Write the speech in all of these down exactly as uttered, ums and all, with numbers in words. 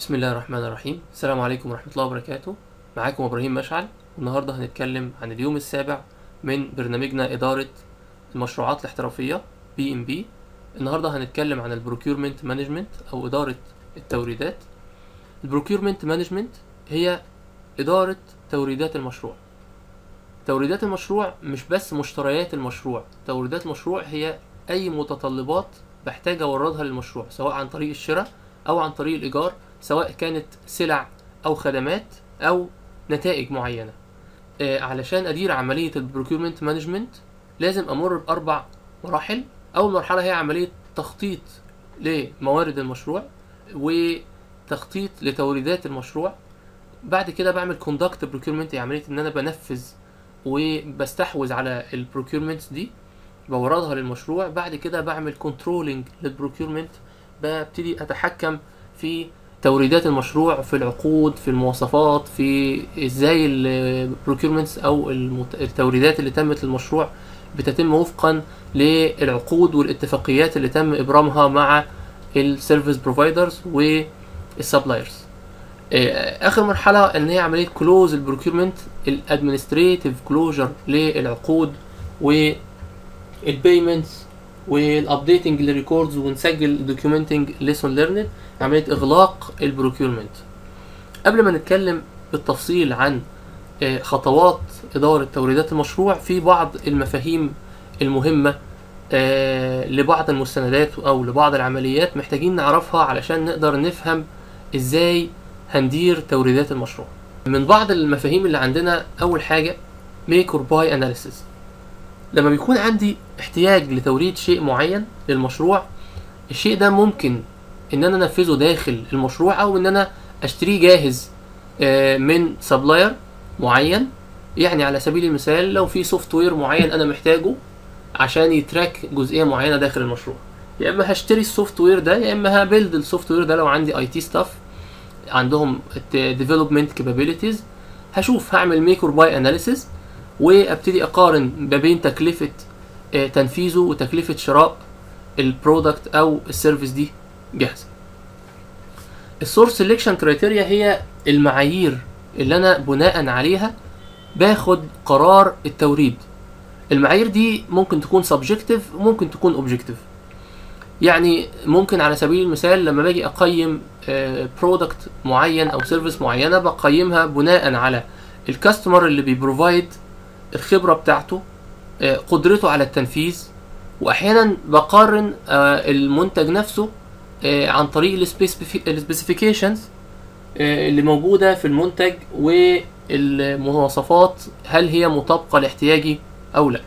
بسم الله الرحمن الرحيم. السلام عليكم ورحمة الله وبركاته. معاكم إبراهيم مشعل، والنهاردة هنتكلم عن اليوم السابع من برنامجنا إدارة المشروعات الاحترافية بي إم بي. النهاردة هنتكلم عن البروكيورمنت مانجمنت أو إدارة التوريدات. البروكيورمنت مانجمنت هي إدارة توريدات المشروع. توريدات المشروع مش بس مشتريات المشروع، توريدات المشروع هي أي متطلبات بحتاج أوردها للمشروع، سواء عن طريق الشراء أو عن طريق الإيجار، سواء كانت سلع أو خدمات أو نتائج معينة. آه علشان أدير عملية البروكيورمنت مانجمنت لازم أمر بأربع مراحل. أول مرحلة هي عملية تخطيط لموارد المشروع وتخطيط لتوريدات المشروع. بعد كده بعمل كوندكت بروكيورمنت، عملية إن أنا بنفذ وبستحوذ على البروكيورمنتس دي، بوردها للمشروع. بعد كده بعمل كنترولينج للبروكيورمنت، ببتدي اتحكم في توريدات المشروع، في العقود، في المواصفات، في ازاي البروكيورمنتس او التوريدات اللي تمت للمشروع بتتم وفقا للعقود والاتفاقيات اللي تم ابرامها مع السيرفيس بروفايدرز والسبلايرز. اخر مرحله ان هي عمليه كلوز البروكيورمنت، الادمنستريتيف كلوجر للعقود والبيمنتس والابديتنج للريكوردز، ونسجل دوكيومنتنج ليسون ليرند، عمليه اغلاق البروكيورمنت. قبل ما نتكلم بالتفصيل عن خطوات اداره توريدات المشروع، في بعض المفاهيم المهمه لبعض المستندات او لبعض العمليات محتاجين نعرفها علشان نقدر نفهم ازاي هندير توريدات المشروع. من بعض المفاهيم اللي عندنا، اول حاجه make or buy analysis. لما بيكون عندي احتياج لتوريد شيء معين للمشروع، الشيء ده ممكن ان انا انفذه داخل المشروع او ان انا اشتريه جاهز من سبلاير معين. يعني على سبيل المثال لو في سوفت وير معين انا محتاجه عشان يتراك جزئيه معينه داخل المشروع، يا اما هشتري السوفت وير ده، يا اما هبيلد السوفت وير ده. لو عندي اي تي ستاف عندهم ديفلوبمنت كابابيلتيز، هشوف هعمل ميك اور باي اناليسيس وابتدي اقارن ما بين تكلفه تنفيذه وتكلفه شراء البرودكت او السيرفيس دي جاهزه. السورس سيلكشن كرايتيريا هي المعايير اللي انا بناء عليها باخد قرار التوريد. المعايير دي ممكن تكون سبجكتيف وممكن تكون اوبجكتيف. يعني ممكن على سبيل المثال لما باجي اقيم برودكت معين او سيرفيس معينه، بقيمها بناء على الكاستمر اللي بيبروفايد، الخبره بتاعته، قدرته على التنفيذ، واحيانا بقارن المنتج نفسه عن طريق السبيسيفيكيشنز اللي موجوده في المنتج والمواصفات، هل هي مطابقه لاحتياجي او لا.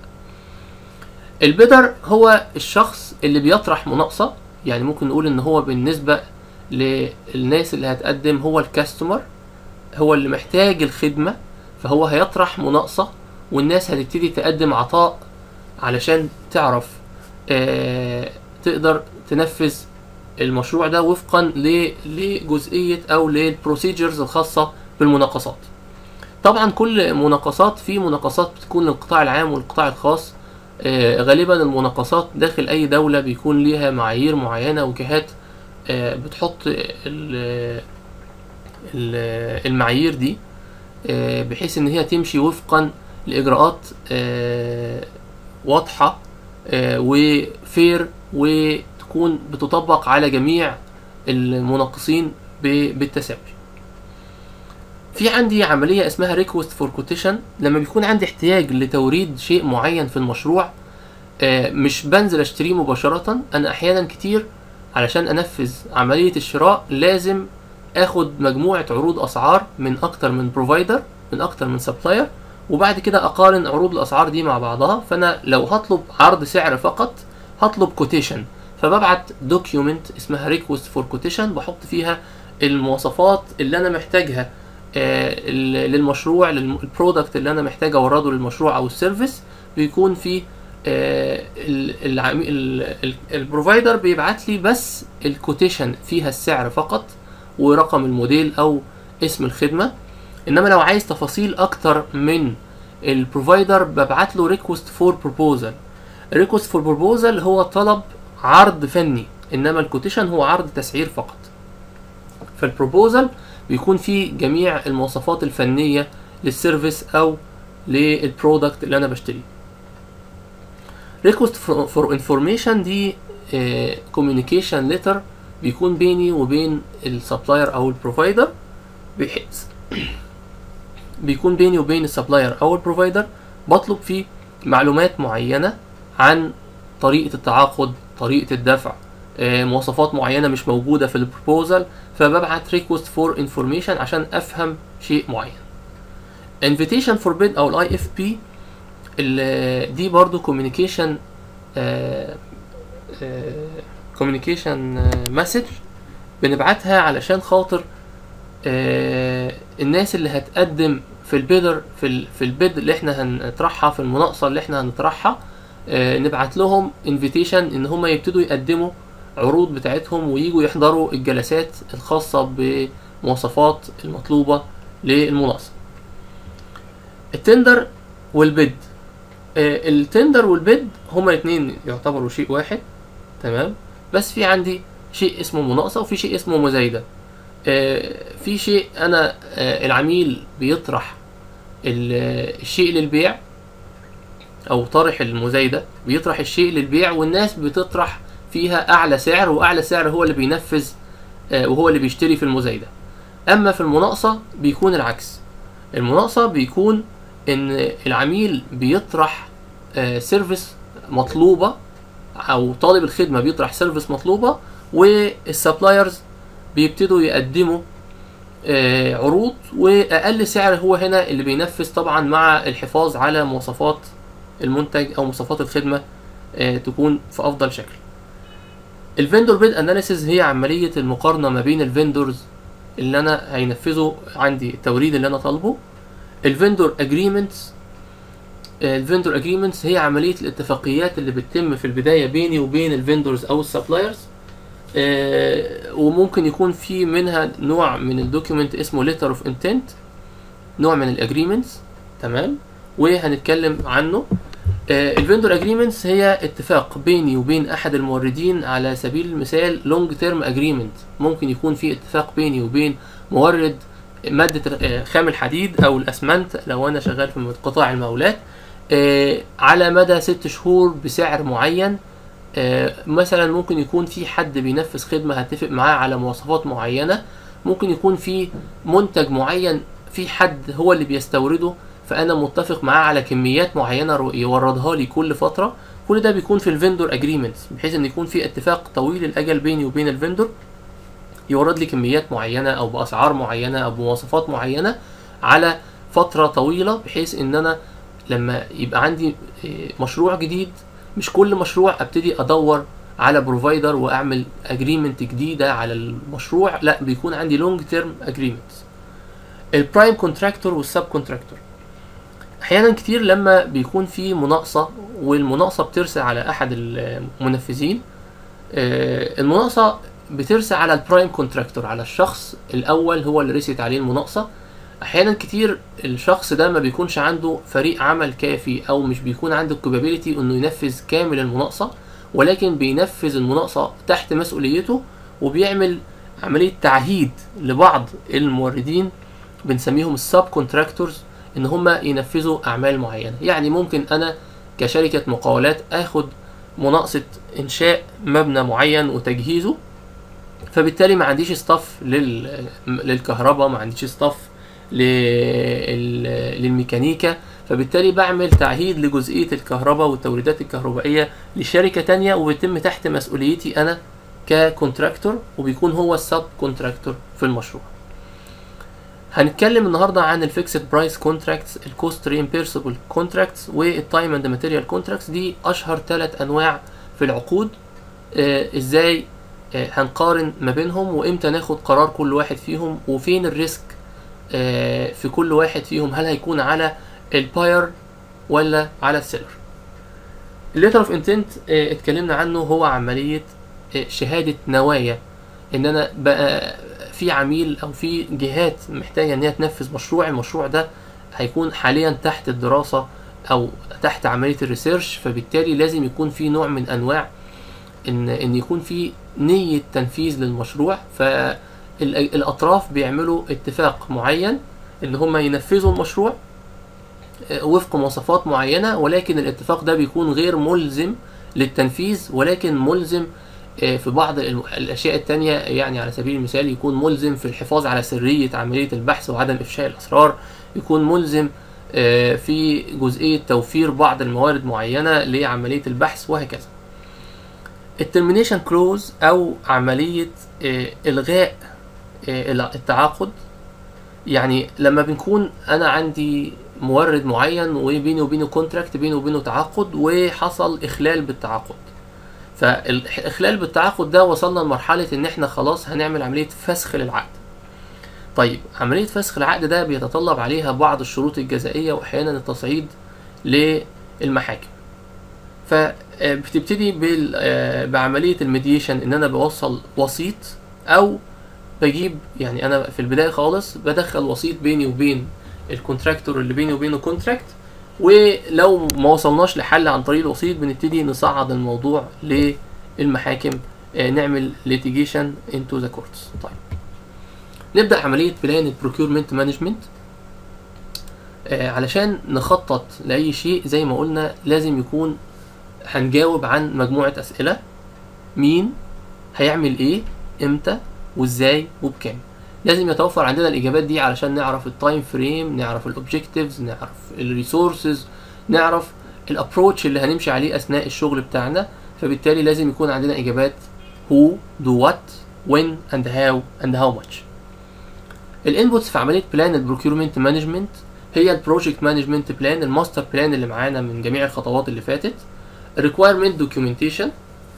البيدر هو الشخص اللي بيطرح مناقصه، يعني ممكن نقول ان هو بالنسبه للناس اللي هتقدم هو الكاستمر، هو اللي محتاج الخدمه، فهو هيطرح مناقصه والناس هتبتدي تقدم عطاء علشان تعرف آه تقدر تنفذ المشروع ده وفقا لجزئيه او للبروسيجرز الخاصه بالمناقصات. طبعا كل مناقصات، في مناقصات بتكون للقطاع العام والقطاع الخاص. آه غالبا المناقصات داخل اي دوله بيكون ليها معايير معينه، وجهات آه بتحط المعايير دي آه بحيث ان هي تمشي وفقا لاجراءات آه واضحه آه وفير، وتكون بتطبق على جميع المناقصين بالتساوي. في عندي عمليه اسمها ريكوست فور كوتيشن. لما بيكون عندي احتياج لتوريد شيء معين في المشروع، آه مش بنزل اشتريه مباشره. انا احيانا كتير علشان انفذ عمليه الشراء لازم اخد مجموعه عروض اسعار من اكتر من بروفايدر، من اكتر من سبلاير، وبعد كده اقارن عروض الاسعار دي مع بعضها. فانا لو هطلب عرض سعر فقط هطلب كوتيشن، فببعت دوكيومنت اسمها ريكوست فور كوتيشن، بحط فيها المواصفات اللي انا محتاجها آه للمشروع، للبرودكت اللي انا محتاج اورده للمشروع او السيرفيس. بيكون في آه البروفايدر بيبعت لي بس الكوتيشن فيها السعر فقط ورقم الموديل او اسم الخدمه. انما لو عايز تفاصيل اكتر من البروفايدر ببعت له ريكوست فور بروبوزل. ريكوست فور بروبوزل هو طلب عرض فني، انما الكوتيشن هو عرض تسعير فقط. في البروبوزال بيكون فيه جميع المواصفات الفنيه للسيرفيس او للبرودكت اللي انا بشتريه. request for information دي كوميونيكيشن ليتر بيكون بيني وبين السبلاير او البروفايدر، بحيث بيكون بيني وبين السبلاير او البروفايدر بطلب فيه معلومات معينه عن طريقه التعاقد، طريقه الدفع، مواصفات معينه مش موجوده في البروبوزال، فببعت request for information عشان افهم شيء معين. invitation for bid او الاي اف بي دي برضو communication communication message بنبعتها علشان خاطر الناس اللي هتقدم في البيدر في ال في البيد اللي احنا هنطرحها، في المناقصه اللي احنا هنطرحها، نبعت لهم invitation ان هم يبتدوا يقدموا عروض بتاعتهم وييجوا يحضروا الجلسات الخاصه بمواصفات المطلوبه للمناقصه. التندر والبيد، التندر والبيد هما الاثنين يعتبروا شيء واحد، تمام، بس في عندي شيء اسمه مناقصه وفي شيء اسمه مزايده. في شيء انا العميل بيطرح الشيء للبيع او طرح المزايده، بيطرح الشيء للبيع والناس بتطرح فيها اعلى سعر، واعلى سعر هو اللي بينفذ وهو اللي بيشتري في المزايده. اما في المناقصه بيكون العكس، المناقصه بيكون ان العميل بيطرح سيرفيس مطلوبه او طالب الخدمه بيطرح سيرفيس مطلوبه، والسبلايرز بيبتدوا يقدموا عروض، واقل سعر هو هنا اللي بينفذ، طبعا مع الحفاظ على مواصفات المنتج او مواصفات الخدمه تكون في افضل شكل. الفندور بيد اناليسيز هي عمليه المقارنه ما بين الفندورز اللي انا هينفذوا عندي التوريد اللي انا طالبه. الفندور اجريمنتس، الفندور اجريمنتس هي عمليه الاتفاقيات اللي بتتم في البدايه بيني وبين الفندورز او السبلايرز، وممكن يكون في منها نوع من الدوكيومنت اسمه letter of intent، نوع من الاجريمنتس، تمام، وهنتكلم عنه. الفندور اجريمنتس هي اتفاق بيني وبين احد الموردين، على سبيل المثال لونج تيرم اجريمنت، ممكن يكون في اتفاق بيني وبين مورد ماده خام الحديد او الاسمنت لو انا شغال في قطاع المقاولات على مدى ست شهور بسعر معين. مثلا ممكن يكون في حد بينفذ خدمه هتفق معاه على مواصفات معينه، ممكن يكون في منتج معين في حد هو اللي بيستورده، فانا متفق معاه على كميات معينه يوردها لي كل فتره. كل ده بيكون في الفندور اجريمنتس، بحيث ان يكون في اتفاق طويل الاجل بيني وبين الفندور يورد لي كميات معينه او باسعار معينه او بمواصفات معينه على فتره طويله، بحيث ان انا لما يبقى عندي مشروع جديد مش كل مشروع ابتدي ادور على بروفايدر واعمل اجريمنت جديده على المشروع، لا، بيكون عندي لونج تيرم اجريمنتس. البرايم كونتراكتور والسب كونتراكتور، احيانا كتير لما بيكون في مناقصه والمناقصه بترسى على احد المنفذين، المناقصه بترسى على البرايم كونتراكتور، على الشخص الاول هو اللي رسيت عليه المناقصه. احيانا كتير الشخص ده ما بيكونش عنده فريق عمل كافي او مش بيكون عنده الكابابيلتي انه ينفذ كامل المناقصه، ولكن بينفذ المناقصه تحت مسؤوليته وبيعمل عمليه تعهيد لبعض الموردين بنسميهم السب كونتراكتورز ان هم ينفذوا اعمال معينه. يعني ممكن انا كشركه مقاولات اخد مناقصه انشاء مبنى معين وتجهيزه، فبالتالي ما عنديش ستاف لل... للكهرباء، ما عنديش ستاف لل... للميكانيكا، فبالتالي بعمل تعهيد لجزئيه الكهرباء والتوريدات الكهربائيه لشركه تانية، وبيتم تحت مسؤوليتي انا ككونتراكتور، وبيكون هو السب كونتراكتور في المشروع. هنتكلم النهارده عن الفيكسد برايس كونتراكتس، الكوست ريمبيرسبل كونتراكتس، والتايم اند ماتيريال كونتراكتس. دي اشهر ثلاث انواع في العقود. آه ازاي آه هنقارن ما بينهم، وامتى ناخد قرار كل واحد فيهم، وفين الريسك آه في كل واحد فيهم، هل هيكون على الباير ولا على السيلر. الليتر اوف انتنت اتكلمنا عنه، هو عمليه آه شهاده نوايا ان انا بقى في عميل او في جهات محتاجه ان هي تنفذ مشروع، المشروع ده هيكون حاليا تحت الدراسه او تحت عمليه الريسيرش، فبالتالي لازم يكون في نوع من انواع ان ان يكون في نيه تنفيذ للمشروع. الاطراف بيعملوا اتفاق معين ان هم ينفذوا المشروع وفق مواصفات معينة، ولكن الاتفاق ده بيكون غير ملزم للتنفيذ، ولكن ملزم في بعض الاشياء التانية. يعني على سبيل المثال يكون ملزم في الحفاظ على سرية عملية البحث وعدم افشاء الاسرار، يكون ملزم في جزئية توفير بعض الموارد معينة لعملية البحث، وهكذا. الترمينيشن كلوز او عملية الغاء التعاقد، يعني لما بنكون انا عندي مورد معين وبيني وبينه كونتراكت، بيني وبينه تعاقد، وحصل اخلال بالتعاقد، فالاخلال بالتعاقد ده وصلنا لمرحلة ان احنا خلاص هنعمل عملية فسخ للعقد. طيب عملية فسخ العقد ده بيتطلب عليها بعض الشروط الجزائية واحيانا التصعيد للمحاكم. فبتبتدي بعملية الميديشن ان انا بوصل وسيط، او بجيب يعني انا في البداية خالص بدخل وسيط بيني وبين الكونتراكتور اللي بيني وبينه كونتراكت، ولو ما وصلناش لحل عن طريق الوسيط بنبتدي نصعد الموضوع للمحاكم، نعمل litigation into the courts. طيب نبدأ عملية بلان البروكيورمنت مانجمنت. علشان نخطط لأي شيء زي ما قلنا لازم يكون هنجاوب عن مجموعة أسئلة: مين هيعمل ايه، امتى، وازاي، وبكام. لازم يتوفر عندنا الاجابات دي علشان نعرف التايم فريم، نعرف الاوبجكتيفز، نعرف الريسورسز، نعرف الابروتش اللي هنمشي عليه اثناء الشغل بتاعنا. فبالتالي لازم يكون عندنا اجابات who, do what, when and how and how much. الانبوتس في عمليه بلان البروكيورمنت مانجمنت هي البروجكت مانجمنت بلان، الماستر بلان اللي معانا من جميع الخطوات اللي فاتت، الريكويرمنت دوكيومنتيشن،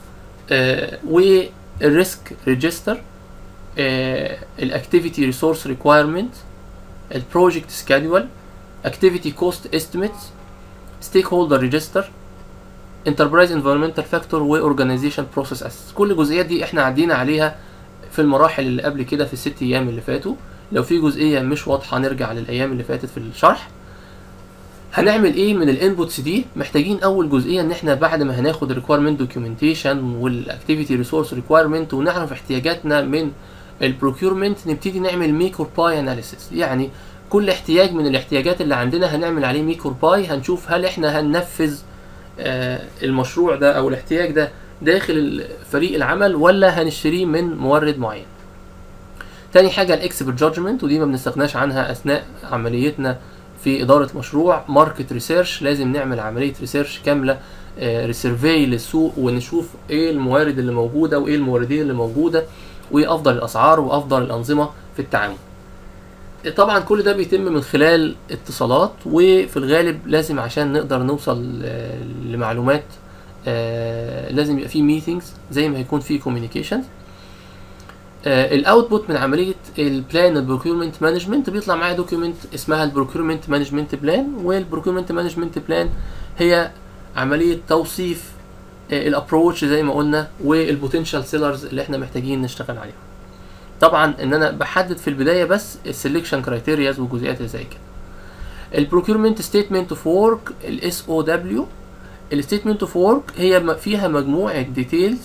والريسك ريجستر، الاكتيفيتي ريسورس ريكويرمنت، البروجكت سكادول، اكتيفيتي كوست استيميتس، ستيك هولدر ريجستر، انتربرايز انفيرمنتال فاكتور، واورجانيزيشن بروسيس اسس. كل الجزئيات دي احنا عدينا عليها في المراحل اللي قبل كده في الست ايام اللي فاتوا. لو في جزئيه مش واضحه نرجع للايام اللي فاتت في الشرح. هنعمل ايه من الانبوتس دي؟ محتاجين اول جزئيه ان احنا بعد ما هناخد الريكويرمنت دوكيومنتيشن والاكتيفيتي ريسورس ريكويرمنت ونعرف احتياجاتنا من البروكيورمنت، نبتدي نعمل ميك اور باي اناليسيس. يعني كل احتياج من الاحتياجات اللي عندنا هنعمل عليه ميك اور باي، هنشوف هل احنا هننفذ آه المشروع ده او الاحتياج ده داخل فريق العمل ولا هنشتريه من مورد معين. تاني حاجه الاكسبرت جادجمنت، ودي ما بنستغناش عنها اثناء عمليتنا في اداره مشروع. ماركت ريسيرش، لازم نعمل عمليه ريسيرش كامله، آه ريسيرفي للسوق، ونشوف ايه الموارد اللي موجوده وايه الموردين اللي موجوده وايه افضل الاسعار وافضل الانظمه في التعامل. طبعا كل ده بيتم من خلال اتصالات، وفي الغالب لازم عشان نقدر نوصل لمعلومات لازم يبقى في ميتينجز زي ما هيكون في كوميونيكيشن. الاوتبوت من عمليه البلان البروكيورمنت مانجمنت بيطلع معايا دوكيومنت اسمها البروكيورمنت مانجمنت بلان، والبروكيورمنت مانجمنت بلان هي عمليه توصيف الابروتش زي ما قلنا والبوتنشال سيلرز اللي احنا محتاجين نشتغل عليهم. طبعا ان انا بحدد في البدايه بس السلكشن كرايتيرياز والجزئيات اللي زي كده. البروكيورمنت ستيتمنت اوف ورك، الاس او دبليو. الستيتمنت اوف ورك هي فيها مجموعه ديتيلز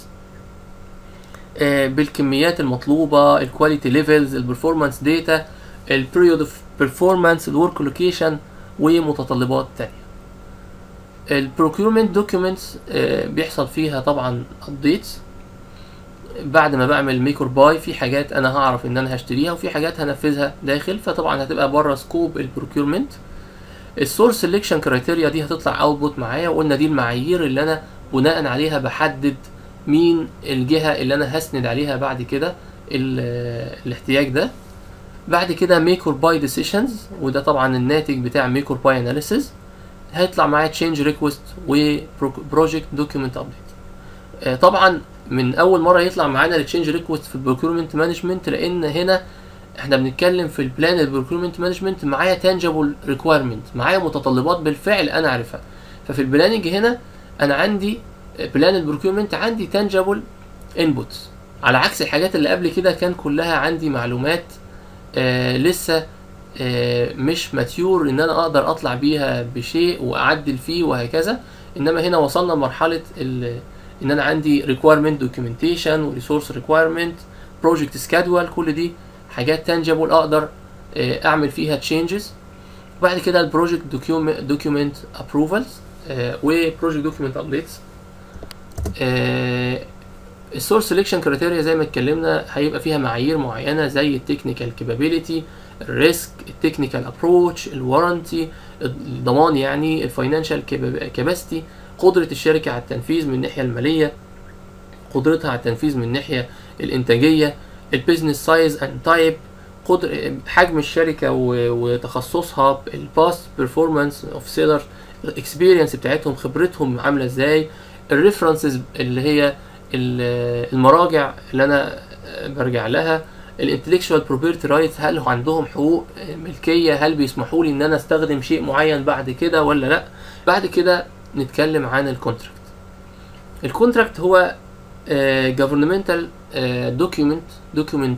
بالكميات المطلوبه، الكواليتي ليفلز، البرفورمانس داتا، البيريود اوف بيرفورمانس، الورك لوكيشن، ومتطلبات تانية. البروكيورمنت دوكيومنتس بيحصل فيها طبعا ابديتس بعد ما بعمل ميك اور باي. في حاجات انا هعرف ان انا هشتريها وفي حاجات هنفذها داخل، فطبعا هتبقى بره سكوب البروكيورمنت. السورس سيلكشن كرايتيريا دي هتطلع اوتبوت معايا، وقلنا دي المعايير اللي انا بناء عليها بحدد مين الجهه اللي انا هسند عليها بعد كده الاحتياج ده. بعد كده ميك اور باي ديسيشنز، وده طبعا الناتج بتاع ميك اور باي اناليسيز. هيطلع معايا تشينج ريكوست وبروجكت دوكيومنت ابديت. طبعا من اول مره يطلع معانا التشينج ريكوست في البروكيورمنت مانجمنت، لان هنا احنا بنتكلم في البلان البروكيورمنت مانجمنت معايا تانجبل ريكويرمنت، معايا متطلبات بالفعل انا عارفها. ففي البلاننج هنا انا عندي بلان البروكيورمنت عندي تانجبل انبوتس، على عكس الحاجات اللي قبل كده كان كلها عندي معلومات آه لسه آه مش ماتيور ان انا اقدر اطلع بيها بشيء واعدل فيه وهكذا. انما هنا وصلنا لمرحله ان انا عندي requirement documentation و resource requirement بروجكت سكادول، كل دي حاجات تانجبل اقدر اعمل فيها تشينجز. بعد كده البروجكت دوكيومنت ابروفالز وبروجكت دوكيومنت ابديتس. السورس سيلكشن كرايتيريا زي ما اتكلمنا هيبقى فيها معايير معينه زي التكنيكال كابابيلتي، الريسك، التكنيكال ابروتش، الوارنتي، الضمان يعني، الفاينانشال كاباسيتي، قدره الشركه على التنفيذ من الناحيه الماليه، قدرتها على التنفيذ من الناحيه الانتاجيه، البيزنس سايز اند تايب، قدر حجم الشركه وتخصصها، الباست بيرفورمانس اوف سيلر، الاكسبيرينس بتاعتهم، خبرتهم عامله ازاي، الريفرنسز اللي هي المراجع اللي انا برجع لها، الانتلكشوال بروبرتي رايتس، هل عندهم حقوق ملكيه، هل بيسمحوا لي ان انا استخدم شيء معين بعد كده ولا لا. بعد كده نتكلم عن الكونتراكت. الكونتراكت هو جوفرنمنتال دوكيومنت دوكيومنت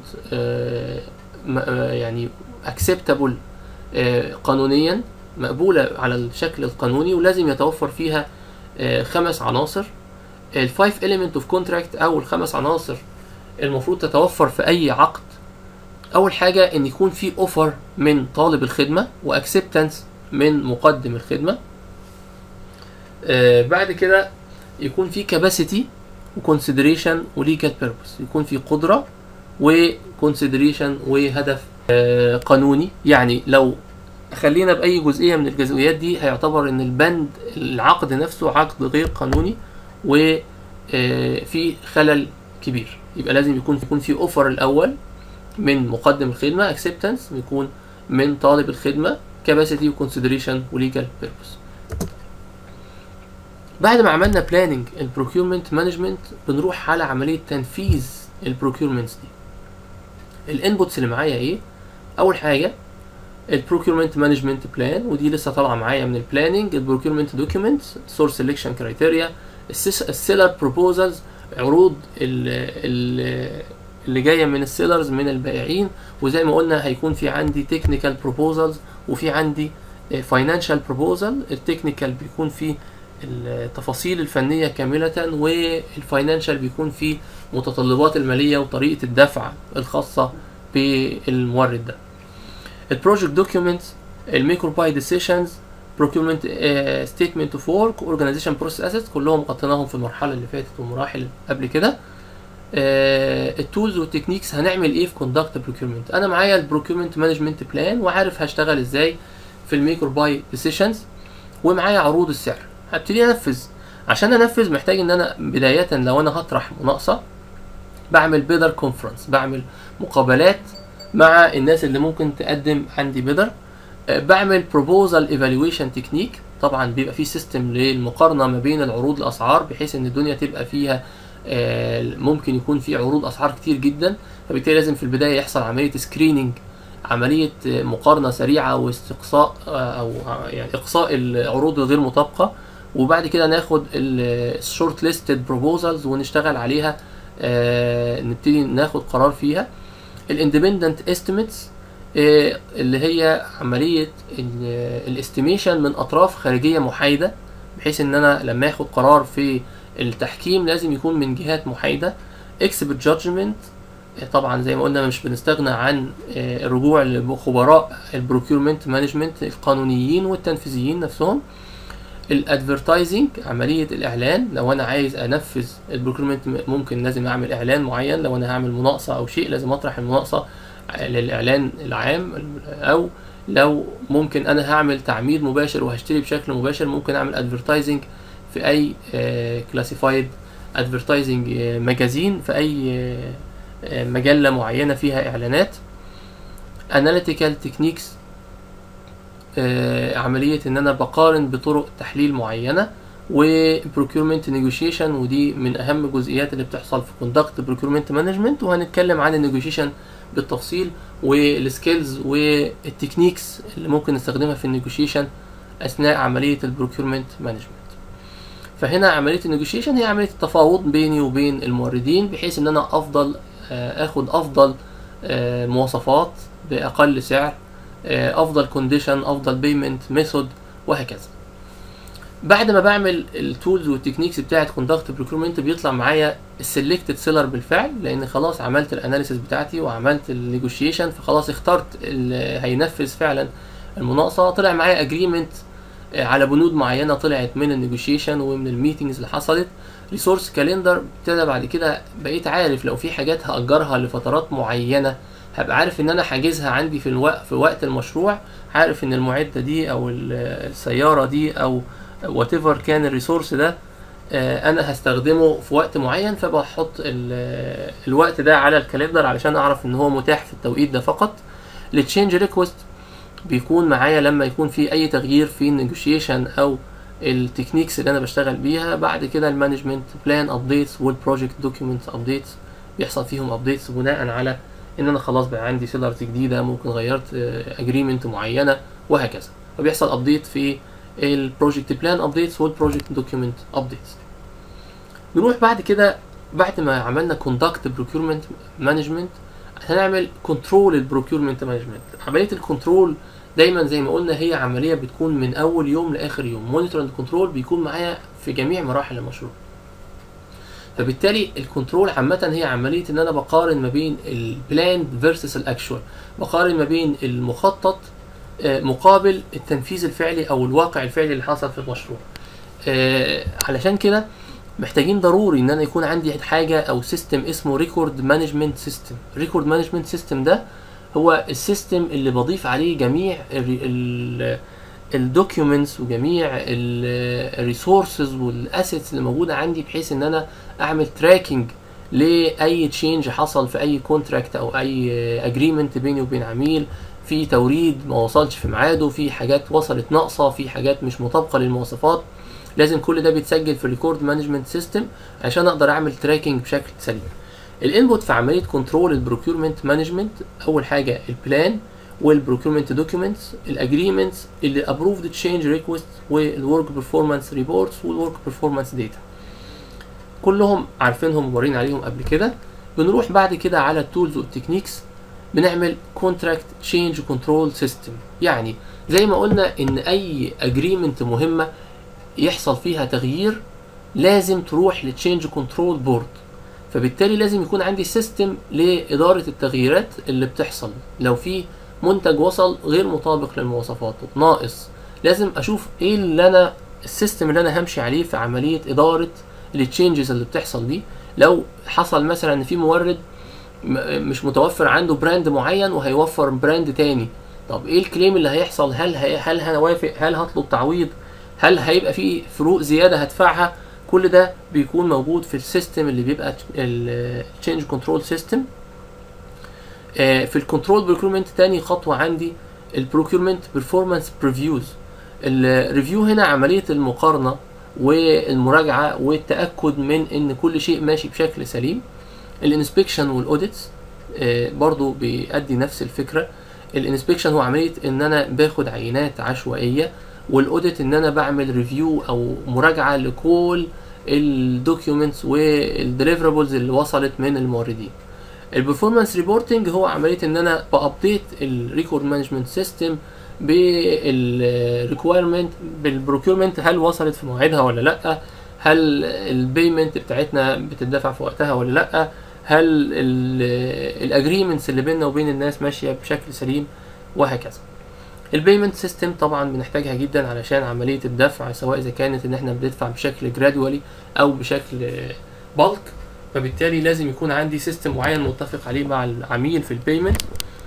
يعني اكسبتابل قانونيا، مقبوله على الشكل القانوني، ولازم يتوفر فيها خمس عناصر. الفايف element of contract او الخمس عناصر المفروض تتوفر في اي عقد. اول حاجه ان يكون في اوفر من طالب الخدمه واكسبتنس من مقدم الخدمه. آه بعد كده يكون في كاباسيتي وكونسيدريشن وليجال بيربس، يكون في قدره وكونسيدريشن وهدف آه قانوني. يعني لو خلينا باي جزئيه من الجزئيات دي هيعتبر ان البند العقد نفسه عقد غير قانوني وفي خلل كبير. يبقى لازم يكون يكون في اوفر الاول من مقدم الخدمه، اكسبتنس يكون من طالب الخدمه، كاباسيتي وكونسيدريشن وليجال بيربس. بعد ما عملنا بلاننج البروكيورمنت مانجمنت بنروح على عمليه تنفيذ البروكيورمنتس دي. الانبوتس اللي معايا ايه؟ اول حاجه البروكيورمنت مانجمنت بلان، ودي لسه طالعه معايا من البلاننج، البروكيورمنت دوكيومنتس، سورس سيلكشن كرايتيريا، السيلر بروبوزلز، عروض اللي جايه من السيلرز من البائعين، وزي ما قلنا هيكون في عندي تكنيكال بروبوزلز وفي عندي فاينانشال بروبوزل. التكنيكال بيكون فيه التفاصيل الفنيه كامله، والفاينانشال بيكون فيه متطلبات الماليه وطريقه الدفع الخاصه بالمورد ده. البروجكت دوكيومنتس، الميك اور باي ديسيشنز، procurement uh, statement of work، organization process assets، كلهم غطيناهم في المرحله اللي فاتت ومراحل قبل كده. التولز والتكنيكس، هنعمل ايه في كوندكت بروكيورمنت. انا معايا البروكيورمنت مانجمنت بلان وعارف هشتغل ازاي في الميك اور باي ديسيشنز، ومعايا عروض السعر. هبتدي انفذ. عشان انفذ محتاج ان انا بدايه لو انا هطرح مناقصه بعمل بيدر كونفرنس، بعمل مقابلات مع الناس اللي ممكن تقدم عندي بيدر. بعمل بروبوزال ايفالويشن تكنيك، طبعا بيبقى فيه سيستم للمقارنه ما بين العروض الاسعار بحيث ان الدنيا تبقى فيها ممكن يكون في عروض اسعار كتير جدا، فبالتالي لازم في البدايه يحصل عمليه سكريننج، عمليه مقارنه سريعه واستقصاء او يعني اقصاء العروض الغير مطابقه، وبعد كده ناخد الشورت ليستد بروبوزلز ونشتغل عليها، نبتدي ناخد قرار فيها. الاندبندنت استيميتس اللي هي عمليه الاستيميشن من اطراف خارجيه محايده، بحيث ان انا لما اخد قرار في التحكيم لازم يكون من جهات محايده. اكسبرت جادجمنت، طبعا زي ما قلنا مش بنستغنى عن الرجوع لخبراء البروكيورمنت مانجمنت القانونيين والتنفيذيين نفسهم. الادفرتايزنج، عمليه الاعلان، لو انا عايز انفذ البروكيورمنت ممكن لازم اعمل اعلان معين، لو انا هعمل مناقصه او شيء لازم اطرح المناقصه للاعلان العام، او لو ممكن انا هعمل تعميد مباشر وهشتري بشكل مباشر ممكن اعمل ادفرتايزنج في اي كلاسيفايد ادفرتايزنج ماجازين، في اي مجله معينه فيها اعلانات. اناليتيكال تكنيكس، عمليه ان انا بقارن بطرق تحليل معينه. وبروكيورمنت نيجوشيشن، ودي من اهم الجزئيات اللي بتحصل في كوندكت بروكيورمنت مانجمنت، وهنتكلم عن النيجوشيشن بالتفصيل والسكيلز والتكنيكس اللي ممكن نستخدمها في النيجوشيشن اثناء عمليه البروكيورمنت مانجمنت. فهنا عمليه النيجوشيشن هي عمليه التفاوض بيني وبين الموردين بحيث ان انا افضل اخد افضل مواصفات باقل سعر، افضل كونديشن، افضل بيمنت ميثود، وهكذا. بعد ما بعمل التولز والتكنيكس بتاعت كوندكت بروكيورمنت بيطلع معايا السلكتد سيلر بالفعل، لان خلاص عملت الاناليسيس بتاعتي وعملت النيجوشيشن، فخلاص اخترت اللي هينفذ فعلا المناقصه. طلع معايا اجريمنت على بنود معينه طلعت من النيجوشيشن ومن الميتنجز اللي حصلت. ريسورس كالندر ابتدى بعد كده بقيت عارف لو في حاجات هاجرها لفترات معينه هبقى عارف ان انا حاجزها عندي في الوقت في وقت المشروع، عارف ان المعده دي او السياره دي او وات ايفر كان الريسورس ده آه انا هستخدمه في وقت معين، فبحط الوقت ده على الكالندر علشان اعرف ان هو متاح في التوقيت ده فقط. التشينج ريكوست بيكون معايا لما يكون في اي تغيير في النيجوشيشن او التكنيكس اللي انا بشتغل بيها. بعد كده المانجمنت بلان ابديتس والبروجكت دوكيومنت ابديتس بيحصل فيهم ابديتس بناء على ان انا خلاص بقى عندي سيلرز جديده، ممكن غيرت اجريمنت معينه وهكذا، فبيحصل ابديت في البروجكت بلان ابديتس والبروجكت دوكيومنت ابديتس. نروح بعد كده بعد ما عملنا كوندكت بروكيورمنت مانجمنت هنعمل كنترول البروكيورمنت مانجمنت. عمليه الكنترول دايما زي ما قلنا هي عمليه بتكون من اول يوم لاخر يوم. مونيتور اند كنترول بيكون معايا في جميع مراحل المشروع، فبالتالي الكنترول عامه هي عمليه ان انا بقارن ما بين البلاند فيرسس الاكشوال، بقارن ما بين المخطط مقابل التنفيذ الفعلي او الواقع الفعلي اللي حصل في المشروع. علشان كده محتاجين ضروري ان انا يكون عندي حاجه او سيستم اسمه ريكورد مانجمنت سيستم. ريكورد مانجمنت سيستم ده هو السيستم اللي بضيف عليه جميع الدوكيومنتس وجميع الريسورسز والاسيتس اللي موجوده عندي، بحيث ان انا اعمل تراكنج لاي تشينج حصل في اي كونتراكت او اي اجريمنت بيني وبين عميل، في توريد ما وصلش في ميعاده، في حاجات وصلت ناقصه، في حاجات مش مطابقه للمواصفات. لازم كل ده بيتسجل في الريكورد مانجمنت سيستم عشان اقدر اعمل تراكنج بشكل سليم. الانبوت في عمليه كنترول البروكيورمنت مانجمنت اول حاجه البلان والبروكيورمنت دوكيومنتس، الاجريمنتس، اللي ابروفد تشينج ريكويست، والورك بيرفورمانس ريبورتس والورك بيرفورمانس داتا، كلهم عارفينهم ومورين عليهم قبل كده. بنروح بعد كده على التولز والتكنيكس، بنعمل كونتراكت تشينج كنترول سيستم. يعني زي ما قلنا ان اي اجريمنت مهمه يحصل فيها تغيير لازم تروح لتشينج كنترول بورد، فبالتالي لازم يكون عندي سيستم لإدارة التغييرات اللي بتحصل. لو في منتج وصل غير مطابق للمواصفات ناقص، لازم اشوف ايه اللي انا السيستم اللي انا همشي عليه في عملية إدارة التشينجز اللي بتحصل دي. لو حصل مثلا ان في مورد مش متوفر عنده براند معين وهيوفر براند تاني، طب ايه الكليم اللي هيحصل؟ هل هي هل هنوافق؟ هل هطلب تعويض؟ هل هيبقى في فروق زياده هدفعها؟ كل ده بيكون موجود في السيستم اللي بيبقى التشينج كنترول سيستم. في الكنترول بروكيورمنت تاني خطوه عندي البروكيورمنت بيرفورمانس بريفيوز. الريفيو هنا عمليه المقارنه والمراجعه والتاكد من ان كل شيء ماشي بشكل سليم. الانسبكشن والاوديتس برضو بيؤدي نفس الفكره. الانسبكشن هو عمليه ان انا باخد عينات عشوائيه، والاوديت ان انا بعمل ريفيو او مراجعه لكل الدوكيومنتس والديليفرابلز اللي وصلت من الموردين. البرفورمانس ريبورتنج هو عمليه ان انا بابديت الريكورد مانجمنت سيستم بالريكويرمنت بالبروكيورمنت، هل وصلت في موعدها ولا لا، هل البيمنت بتاعتنا بتدفع في وقتها ولا لا، هل الاجريمنتس اللي بيننا وبين الناس ماشيه بشكل سليم، وهكذا. البيمنت سيستم طبعا بنحتاجها جدا علشان عمليه الدفع، سواء اذا كانت ان احنا بندفع بشكل جرادولي او بشكل بالك، فبالتالي لازم يكون عندي سيستم معين متفق عليه مع العميل في البيمنت.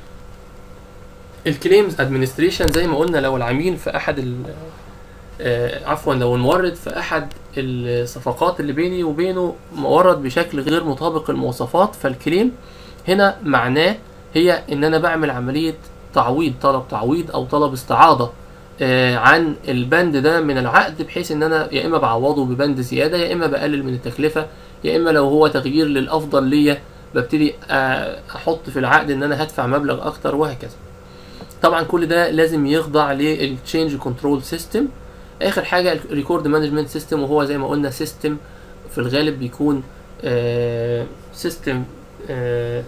الكليمز ادمنستريشن زي ما قلنا، لو العميل في احد آه عفوا لو المورد في احد الصفقات اللي بيني وبينه مورد بشكل غير مطابق المواصفات، فالكليم هنا معناه هي ان انا بعمل عمليه تعويض، طلب تعويض او طلب استعاضه آه عن البند ده من العقد، بحيث ان انا يا اما بعوضه ببند زياده، يا اما بقلل من التكلفه، يا اما لو هو تغيير للافضل ليا ببتدي آه احط في العقد ان انا هدفع مبلغ اكتر، وهكذا. طبعا كل ده لازم يخضع للتشينج كنترول سيستم. اخر حاجه الريكورد مانجمنت سيستم، وهو زي ما قلنا سيستم في الغالب بيكون آه سيستم آه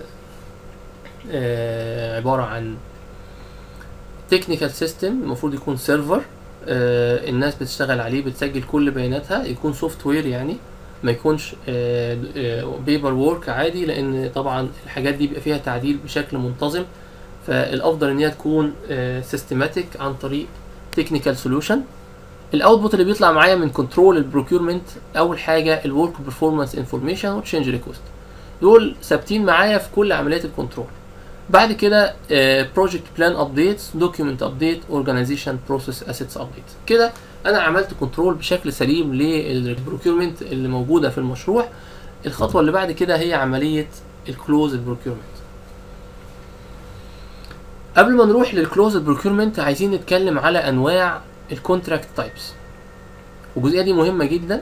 آه عباره عن تكنيكال سيستم، المفروض يكون سيرفر آه الناس بتشتغل عليه، بتسجل كل بياناتها، يكون سوفت وير يعني، ما يكونش بيبر وورك عادي، لان طبعا الحاجات دي بيبقى فيها تعديل بشكل منتظم. فالافضل ان هي تكون سيستماتيك عن طريق تكنيكال سوليوشن. الاوتبوت اللي بيطلع معايا من كنترول البروكيورمنت، اول حاجه الورك بيرفورمانس انفورميشن وتشينج ريكوست، دول ثابتين معايا في كل عمليات الكنترول. بعد كده بروجكت بلان ابديتس، دوكيومنت ابديت، اورجانيزيشن بروسيس اسيتس ابديت. كده انا عملت كنترول بشكل سليم للبروكيورمنت اللي موجوده في المشروع. الخطوه اللي بعد كده هي عمليه الكلوز البروكيورمنت. قبل ما نروح للكلوز البروكيورمنت عايزين نتكلم على انواع الكونتراكت تايبس، والجزئيه دي مهمه جدا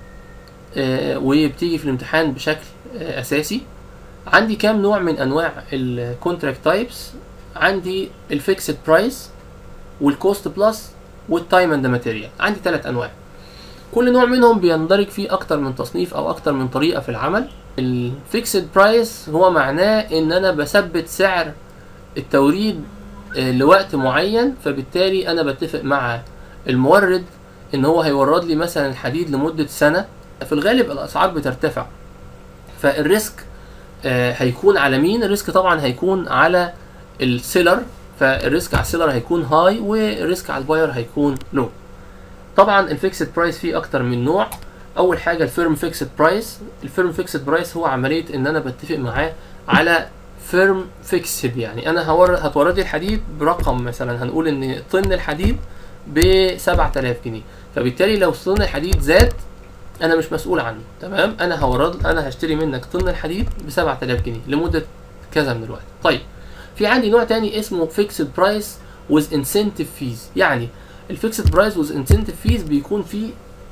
آه وبتيجي في الامتحان بشكل آه اساسي. عندي كام نوع من انواع الكونتراكت تايبس؟ عندي الفيكسد برايس والكوست بلس والتايم اند ماتيريال. عندي ثلاث انواع، كل نوع منهم بيندرج فيه اكتر من تصنيف او اكتر من طريقه في العمل. الفيكسد برايس هو معناه ان انا بثبت سعر التوريد لوقت معين، فبالتالي انا بتفق مع المورد ان هو هيورد لي مثلا الحديد لمده سنه. في الغالب الاسعار بترتفع، فالريسك هيكون على مين؟ الريسك طبعا هيكون على السيلر، فالريسك على السيلر هيكون هاي والريسك على الباير هيكون لو. طبعا الفيكسد برايس فيه اكتر من نوع. اول حاجه الفيرم فيكسد برايس. الفيرم فيكسد برايس هو عمليه ان انا بتفق معاه على فيرم فيكسد، يعني انا هتورد لي الحديد برقم، مثلا هنقول ان طن الحديد ب سبعة آلاف جنيه، فبالتالي لو طن الحديد زاد انا مش مسؤول عنه، تمام؟ انا هورد انا هشتري منك طن الحديد ب سبعة آلاف جنيه لمده كذا من الوقت. طيب في عندي نوع تاني اسمه فيكسد برايس with incentive fees. يعني الفيكسد برايس with incentive fees بيكون فيه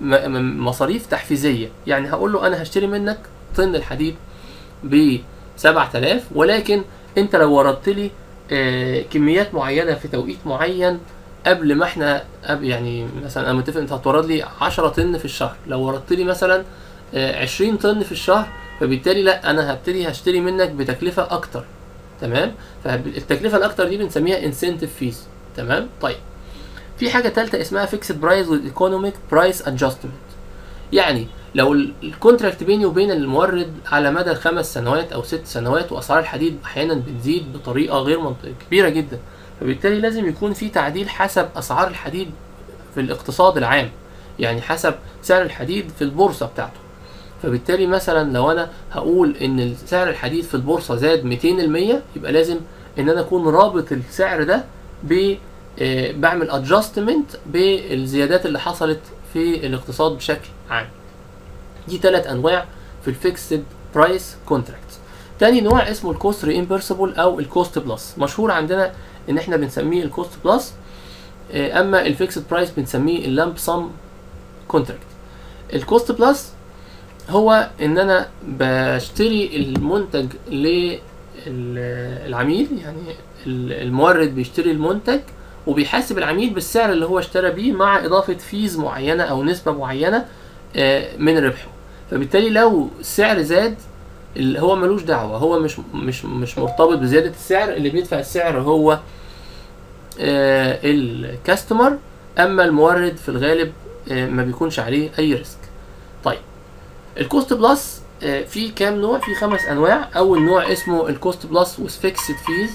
مصاريف تحفيزيه، يعني هقول له انا هشتري منك طن الحديد ب سبعة آلاف، ولكن انت لو وردت لي آه كميات معينه في توقيت معين قبل ما احنا يعني مثلا انا متفق انت هتورد لي عشرة طن في الشهر، لو وردت لي مثلا آه عشرين طن في الشهر، فبالتالي لا انا هبتدي هشتري منك بتكلفه اكتر، تمام؟ فالتكلفه الاكتر دي بنسميها incentive fees، تمام؟ طيب في حاجه ثالثه اسمها fixed price with economic price adjustment. يعني لو الكونتراكت بيني وبين المورد على مدى خمس سنوات او ست سنوات، واسعار الحديد احيانا بتزيد بطريقه غير منطقيه كبيره جدا، فبالتالي لازم يكون في تعديل حسب اسعار الحديد في الاقتصاد العام، يعني حسب سعر الحديد في البورصه بتاعته. فبالتالي مثلا لو انا هقول ان سعر الحديد في البورصه زاد مئتين بالمية، يبقى لازم ان انا اكون رابط السعر ده ب بعمل ادجستمنت بالزيادات اللي حصلت في الاقتصاد بشكل عام. دي ثلاث انواع في الفيكسد برايس كونتراكت. تاني نوع اسمه الكوست ريمبرسبل او الكوست بلس، مشهور عندنا ان احنا بنسميه الكوست بلس، اما الفيكسد برايس بنسميه اللامب سم كونتراكت. الكوست بلس هو ان انا بشتري المنتج للعميل، يعني المورد بيشتري المنتج وبيحاسب العميل بالسعر اللي هو اشترى بيه مع اضافه فيز معينه او نسبه معينه من ربحه. فبالتالي لو السعر زاد اللي هو ملوش دعوه، هو مش مش مش مرتبط بزياده السعر، اللي بيدفع السعر هو الكاستمر، اما المورد في الغالب ما بيكونش عليه اي ريسك. طيب الكوست بلس في كام نوع؟ في خمس انواع. اول نوع اسمه الكوست بلس with fixed fees.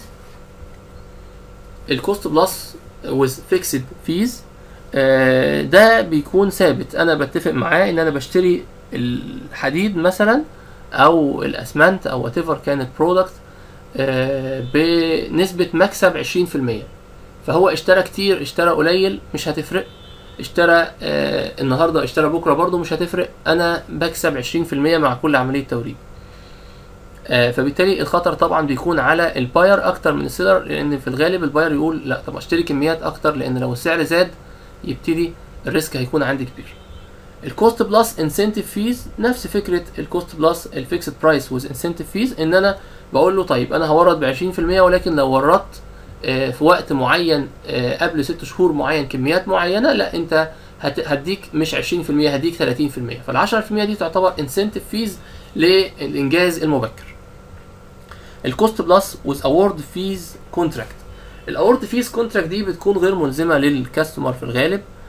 الكوست بلس with fixed fees آه ده بيكون ثابت، انا بتفق معاه ان انا بشتري الحديد مثلا او الاسمنت او whatever كانت برودكت آه بنسبة مكسب عشرين في المية، فهو اشترى كتير اشترى قليل مش هتفرق، اشترى آه النهاردة اشترى بكرة برضو مش هتفرق، انا بكسب عشرين في المية مع كل عملية توريد. آه فبالتالي الخطر طبعا بيكون على الباير اكتر من السيلر، لان في الغالب الباير يقول لا طب اشتري كميات اكتر، لان لو السعر زاد يبتدي الريسك هيكون عندي كبير. الكوست بلس انسنتيف فيز نفس فكره الكوست بلس الفيكسد برايس وذ انسنتيف فيز، ان انا بقول له طيب انا هورد ب عشرين في المية، ولكن لو وردت آه في وقت معين آه قبل ست شهور معين كميات معينه، لا انت هديك مش عشرين في المية هديك ثلاثين في المية، فال عشرة في المية دي تعتبر انسنتيف فيز للانجاز المبكر. الكوست بلس وذ اوورد فيز كونتراكت. الاورد فيز كونتراكت دي بتكون غير ملزمه للكاستمر في الغالب،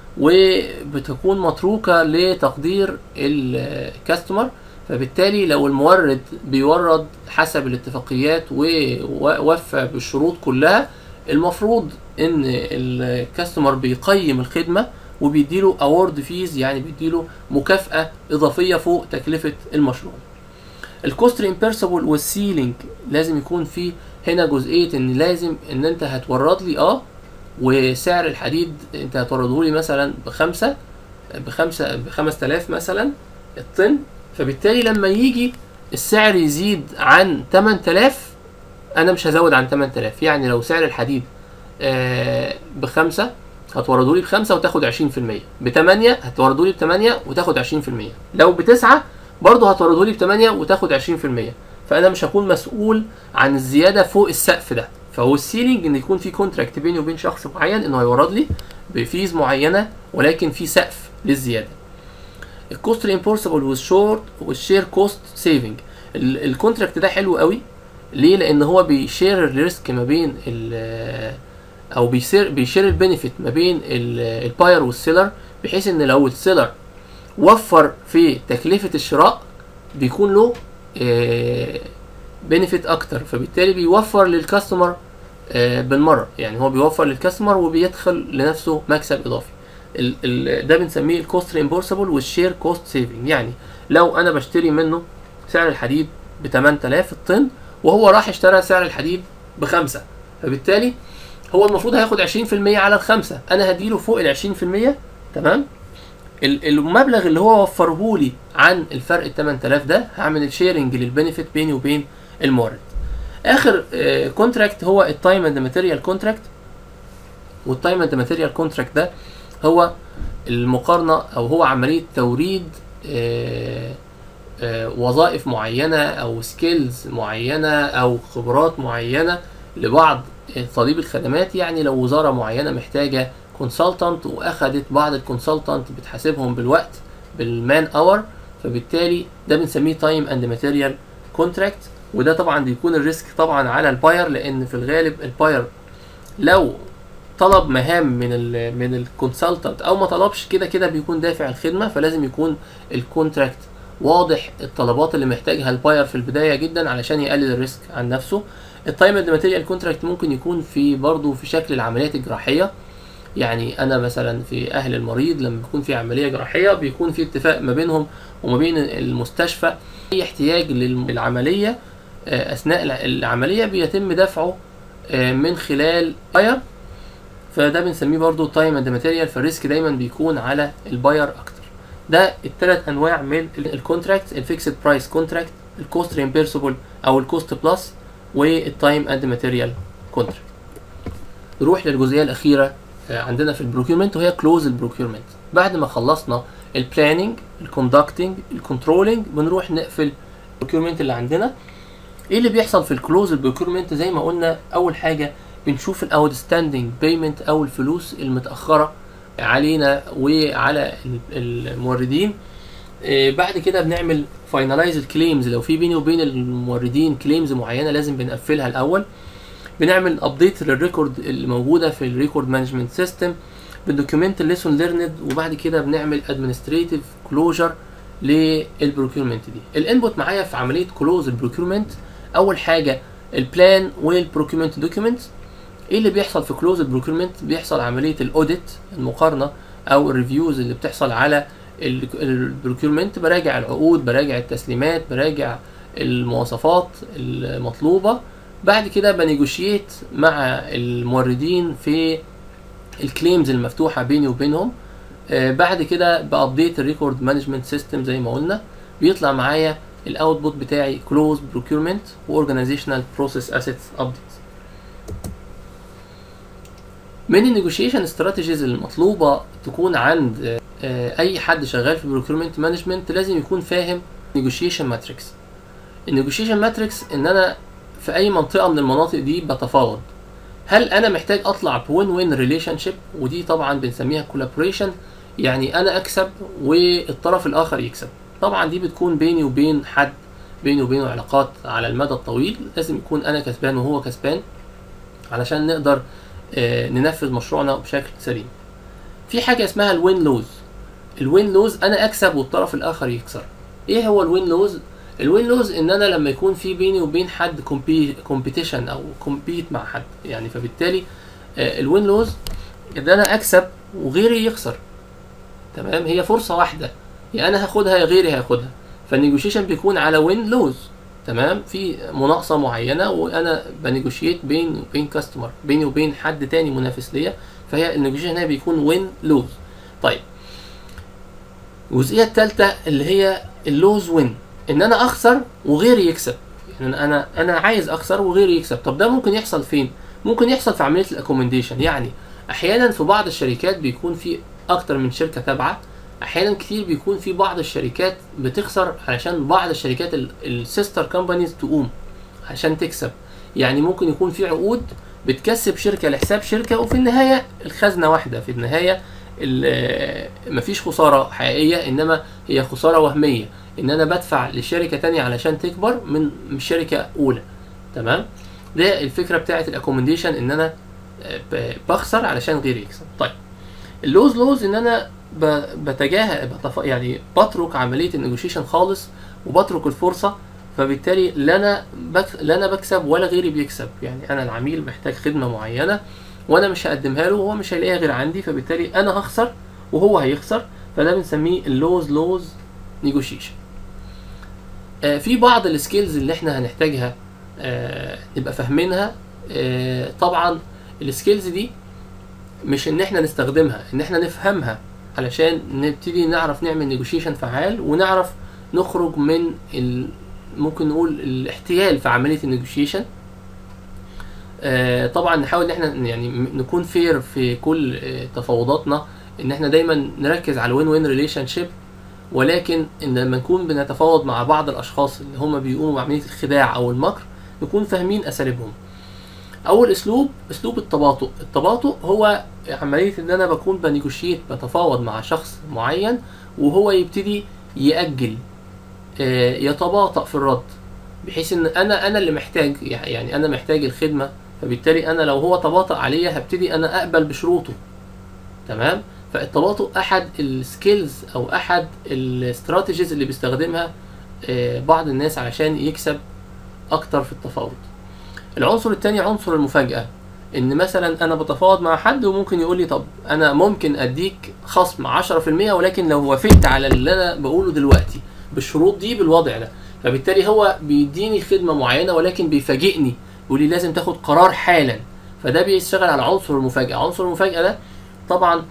وبتكون متروكة لتقدير الكاستمر. فبالتالي لو المورد بيورد حسب الاتفاقيات ووفى بالشروط كلها، المفروض ان الكاستمر بيقيم الخدمة وبيديله award fees، يعني بيديله مكافأة إضافية فوق تكلفة المشروع. الكوست ريمبرسبل والسيلينج لازم يكون في هنا جزئية ان لازم ان انت هتورد لي اه وسعر الحديد انت هتورده لي مثلا بخمسة بخمسة بخمس تلاف مثلا الطن، فبالتالي لما يجي السعر يزيد عن تمن تلاف انا مش هزود عن تمن تلاف. يعني لو سعر الحديد آه بخمسة هتورده لي بخمسة وتاخد عشرين في المية، بتمانية هتورده لي بتمانية وتاخد عشرين في المية، لو بتسعة برضه هتورده لي بتمانية وتاخد عشرين في المية. فانا مش هكون مسؤول عن الزياده فوق السقف ده. فهو السيلينج ان يكون في كونتراكت بيني وبين شخص معين انه هيورد لي بفيز معينه ولكن في سقف للزياده. الكوست ريمبورسبل والشورت والشير كوست سيفنج، الكونتراكت ده حلو قوي. ليه؟ لان هو بيشير الريسك ما بين ال او بيشير بيشير البينيفيت ما بين الباير والسيلر، بحيث ان لو السيلر وفر في تكلفه الشراء بيكون له بينيفيت اكتر، فبالتالي بيوفر للكاستمر بالمره. يعني هو بيوفر للكاستمر وبيدخل لنفسه مكسب اضافي. ال ال ده بنسميه الكوست ريمبورسبل والشير كوست سيفنج. يعني لو انا بشتري منه سعر الحديد ب تمن تلاف الطن وهو راح اشترى سعر الحديد بخمسة، فبالتالي هو المفروض هياخد عشرين في المية على الخمسة، انا هديله فوق ال عشرين في المية. تمام. المبلغ اللي هو وفره لي عن الفرق ال تمن تلاف ده هعمل الشيرنج للبينيفيت بيني وبين المورد. اخر كونتراكت هو التايم اند ماتيريال كونتراكت. والتايم اند ماتيريال كونتراكت ده هو المقارنه او هو عمليه توريد آآ آآ وظائف معينه او سكيلز معينه او خبرات معينه لبعض طالب الخدمات. يعني لو وزاره معينه محتاجه كونسلتنت واخدت بعض الكونسلتنت بتحاسبهم بالوقت بالمان اور، فبالتالي ده بنسميه تايم اند ماتيريال كونتراكت. وده طبعا بيكون الريسك طبعا على الباير، لان في الغالب الباير لو طلب مهام من ال من الكونسلتنت او ما طلبش كده كده بيكون دافع الخدمه، فلازم يكون الكونتراكت واضح الطلبات اللي محتاجها الباير في البدايه جدا علشان يقلل الريسك عن نفسه. التايم اند ماتيريال كونتراكت ممكن يكون في برضه في شكل العمليات الجراحيه. يعني انا مثلا في اهل المريض لما بيكون في عمليه جراحيه بيكون في اتفاق ما بينهم وما بين المستشفى، اي احتياج للعمليه اثناء العمليه بيتم دفعه من خلال باير، فده بنسميه برضو تايم اند ماتيريال. فالريسك دايما بيكون على الباير اكتر. ده الثلاث انواع من الكونتراكت: الفيكسد برايس كونتراكت، الكوست ريمبيرسبل او الكوست بلس، والتايم اند ماتيريال كونتراكت. نروح للجزئيه الاخيره عندنا في البروكيومنت وهي كلوز البروكيومنت. بعد ما خلصنا البلاننج الكوندكتنج الكنترولنج بنروح نقفل البروكيومنت اللي عندنا. ايه اللي بيحصل في الكلوز البروكيومنت؟ زي ما قلنا اول حاجه بنشوف الاوتستاندينج بيمنت او الفلوس المتاخره علينا وعلى الموردين. آه بعد كده بنعمل فاينلايز الكليمز، لو في بيني وبين الموردين كليمز معينه لازم بنقفلها الاول. بنعمل ابديت للريكورد اللي موجوده في الريكورد مانجمنت سيستم، بندوكيومنت الليسون ليرند، وبعد كده بنعمل ادمنستريتيف كلوجر للبروكيومنت دي. الانبوت معايا في عمليه كلوز البروكيومنت اول حاجه البلان والبروكيومنت دوكيومنت. ايه اللي بيحصل في كلوز البروكيومنت؟ بيحصل عمليه الاوديت المقارنه او الريفيوز اللي بتحصل على البروكيومنت، براجع العقود، براجع التسليمات، براجع المواصفات المطلوبه. بعد كده بنيجوشيت مع الموردين في الكليمز المفتوحه بيني وبينهم. آه بعد كده بابديت الريكورد مانجمنت سيستم زي ما قلنا، بيطلع معايا الاوتبوت بتاعي كلوز بروكيومنت واورجانيزيشنال بروسيس اسيتس ابديت. من النيجوشيشن استراتيجيز المطلوبه تكون عند آه اي حد شغال في بروكيومنت مانجمنت لازم يكون فاهم نيجوشيشن ماتريكس. النيجوشيشن ماتريكس ان انا في اي منطقه من المناطق دي بتفاوض. هل انا محتاج اطلع بوين وين ريليشن شيب؟ ودي طبعا بنسميها كولابوريشن، يعني انا اكسب والطرف الاخر يكسب. طبعا دي بتكون بيني وبين حد بيني وبينه علاقات على المدى الطويل، لازم يكون انا كسبان وهو كسبان علشان نقدر آه ننفذ مشروعنا بشكل سليم. في حاجه اسمها الوين لوز. الوين لوز انا اكسب والطرف الاخر يخسر. ايه هو الوين لوز؟ الوين لوز ان انا لما يكون في بيني وبين حد كومبيتيشن او كومبيت مع حد، يعني فبالتالي الوين لوز ان انا اكسب وغيري يخسر. تمام، هي فرصه واحده، يا انا هاخدها يا غيري هياخدها. فالنيجوشيشن بيكون على وين لوز. تمام، في مناقصه معينه وانا بنيجوشيت بين وبين كاستمر، بيني وبين حد تاني منافس ليا، فهي النيجوشيشن هنا بيكون وين لوز. طيب الجزئيه الثالثه اللي هي اللوز وين، ان انا اخسر وغيري يكسب. يعني انا انا عايز اخسر وغيري يكسب. طب ده ممكن يحصل فين؟ ممكن يحصل في عمليه الاكومنديشن. يعني احيانا في بعض الشركات بيكون في اكتر من شركه تابعه، احيانا كتير بيكون في بعض الشركات بتخسر علشان بعض الشركات السيستر كومبانيز تقوم عشان تكسب. يعني ممكن يكون في عقود بتكسب شركه لحساب شركه، وفي النهايه الخزنه واحده، في النهايه مفيش خساره حقيقيه، انما هي خساره وهميه، ان انا بدفع لشركه تانية علشان تكبر من شركه اولى. تمام، ده الفكره بتاعه الاكومنديشن، ان انا بخسر علشان غيري يكسب. طيب اللوز لوز ان انا بتجاهل بتف... يعني بترك عمليه النيجوشيشن خالص وبترك الفرصه، فبالتالي لا انا بك... لا انا بكسب ولا غيري بيكسب. يعني انا العميل محتاج خدمه معينه وانا مش هقدمها له وهو مش هيلاقيها غير عندي، فبالتالي انا هخسر وهو هيخسر. فده بنسميه اللوز لوز نيجوشيشن. آه في بعض السكيلز اللي احنا هنحتاجها آه نبقى فاهمينها. آه طبعا السكيلز دي مش ان احنا نستخدمها، ان احنا نفهمها علشان نبتدي نعرف نعمل نيجوشيشن فعال، ونعرف نخرج من ال... ممكن نقول الاحتيال في عمليه النيجوشيشن. آه طبعا نحاول ان احنا يعني نكون فير في كل آه تفاوضاتنا، ان احنا دايما نركز على الوين وين ريليشن شيب، ولكن ان لما نكون بنتفاوض مع بعض الاشخاص اللي هم بيقوموا بعمليه الخداع او المكر نكون فاهمين اساليبهم. اول اسلوب اسلوب التباطؤ. التباطؤ هو عمليه ان انا بكون بنيجوشيت بتفاوض مع شخص معين وهو يبتدي يأجل آه يتباطأ في الرد، بحيث ان انا انا اللي محتاج، يعني انا محتاج الخدمه، فبالتالي انا لو هو تباطأ عليا هبتدي انا اقبل بشروطه. تمام، فالتباطؤ احد السكيلز او احد الاستراتيجيز اللي بيستخدمها آه بعض الناس علشان يكسب اكتر في التفاوض. العنصر الثاني عنصر المفاجأة، ان مثلا انا بتفاوض مع حد وممكن يقول لي طب انا ممكن اديك خصم عشرة في المية ولكن لو وافقت على اللي انا بقوله دلوقتي بالشروط دي بالوضع ده. فبالتالي هو بيديني خدمة معينة ولكن بيفاجئني، يقول لي لازم تاخد قرار حالا. فده بيشتغل على عنصر المفاجأة. عنصر المفاجأة ده طبعا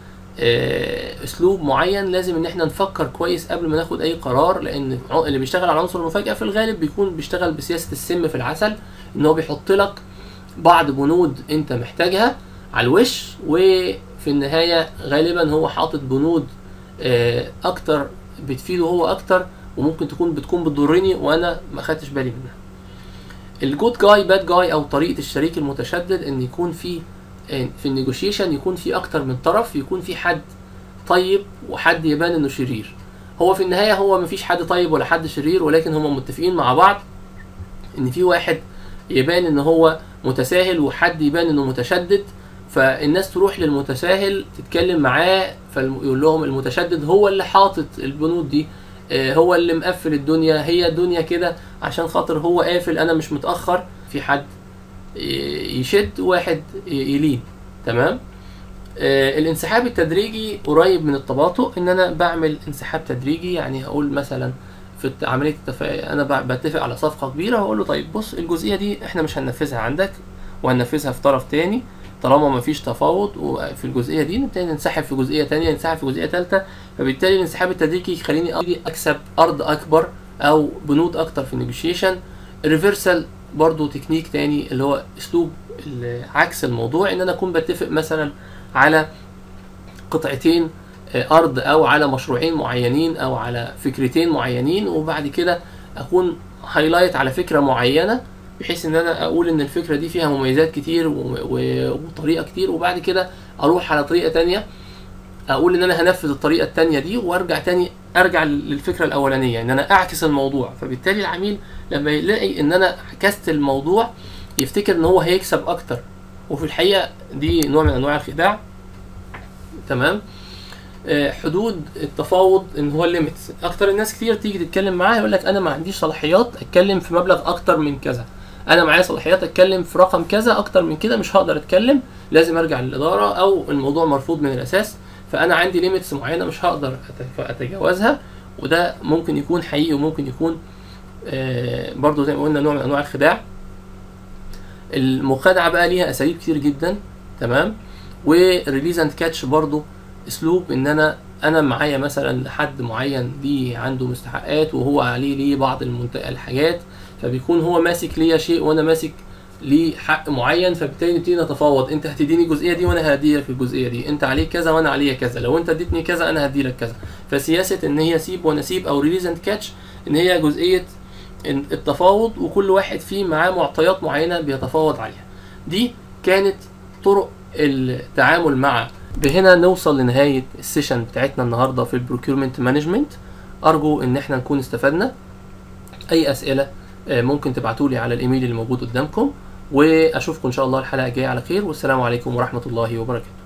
اسلوب معين لازم ان احنا نفكر كويس قبل ما ناخد اي قرار، لان اللي بيشتغل على عنصر المفاجأة في الغالب بيكون بيشتغل بسياسة السم في العسل، ان هو بيحط لك بعض بنود انت محتاجها على الوش، وفي النهاية غالبا هو حاطط بنود اكتر بتفيده هو اكتر، وممكن تكون بتكون بتضرني وانا ما خدتش بالي منها. الجود جاي باد جاي او طريقة الشريك المتشدد، ان يكون في في النيجوشيشن يكون في اكتر من طرف، يكون في حد طيب وحد يبان انه شرير. هو في النهاية هو مفيش حد طيب ولا حد شرير، ولكن هم متفقين مع بعض ان في واحد يبان ان هو متساهل وحد يبان انه متشدد، فالناس تروح للمتساهل تتكلم معاه فيقول لهم المتشدد هو اللي حاطط البنود دي، هو اللي مقفل الدنيا، هي الدنيا كده عشان خاطر هو قافل انا مش متأخر. في حد يشد واحد يلين. تمام. آه الانسحاب التدريجي قريب من التباطؤ، ان انا بعمل انسحاب تدريجي. يعني هقول مثلا في عمليه التفاهم انا بتفق على صفقه كبيره وهقول له طيب بص الجزئيه دي احنا مش هننفذها عندك وهننفذها في طرف تاني، طالما ما فيش تفاوض وفي الجزئيه دي نبتدي ننسحب في جزئيه تانية، ننسحب في جزئيه ثالثه. فبالتالي الانسحاب التدريجي يخليني اكسب ارض اكبر او بنود اكتر في النيجوشيشن. الريفرسال برضو تكنيك تاني اللي هو اسلوب عكس الموضوع، ان انا اكون بتفق مثلا على قطعتين ارض او على مشروعين معينين او على فكرتين معينين، وبعد كده اكون هايلايت على فكرة معينة بحيث ان انا اقول ان الفكرة دي فيها مميزات كتير وطريقة كتير، وبعد كده اروح على طريقة تانية اقول ان انا هنفذ الطريقة التانية دي وارجع تاني ارجع للفكرة الاولانية، ان انا اعكس الموضوع. فبالتالي العميل لما يلاقي ان انا عكست الموضوع يفتكر ان هو هيكسب اكتر، وفي الحقيقة دي نوع من انواع الخداع. تمام. حدود التفاوض ان هو الليميتس. اكتر الناس كتير تيجي تتكلم معاه يقول لك انا ما عنديش صلاحيات اتكلم في مبلغ اكتر من كذا، انا معايا صلاحيات اتكلم في رقم كذا، اكتر من كده مش هقدر اتكلم، لازم ارجع للاداره او الموضوع مرفوض من الاساس، فانا عندي ليميتس معينه مش هقدر اتجاوزها. وده ممكن يكون حقيقي وممكن يكون آه برضو زي ما قلنا نوع من انواع الخداع. المخادعه بقى ليها اساليب كتير جدا، تمام. وريليز اند كاتش برضو اسلوب ان انا انا معايا مثلا حد معين ليه عنده مستحقات وهو عليه ليه بعض الحاجات، فبيكون هو ماسك ليا شيء وانا ماسك ليه حق معين، فبالتالي نبتدي نتفاوض، انت هتديني الجزئيه دي وانا هديلك الجزئيه دي، انت عليك كذا وانا عليا كذا، لو انت اديتني كذا انا هديلك كذا. فسياسه ان هي سيب وانا سيب او ريليز اند كاتش ان هي جزئيه التفاوض وكل واحد فيه معاه معطيات معينه بيتفاوض عليها. دي كانت طرق التعامل مع. بهنا نوصل لنهايه السيشن بتاعتنا النهارده في البروكيورمنت مانجمنت. ارجو ان احنا نكون استفدنا. اي اسئله ممكن تبعتولي على الايميل اللي موجود قدامكم، واشوفكم ان شاء الله الحلقه الجايه على خير، والسلام عليكم ورحمه الله وبركاته.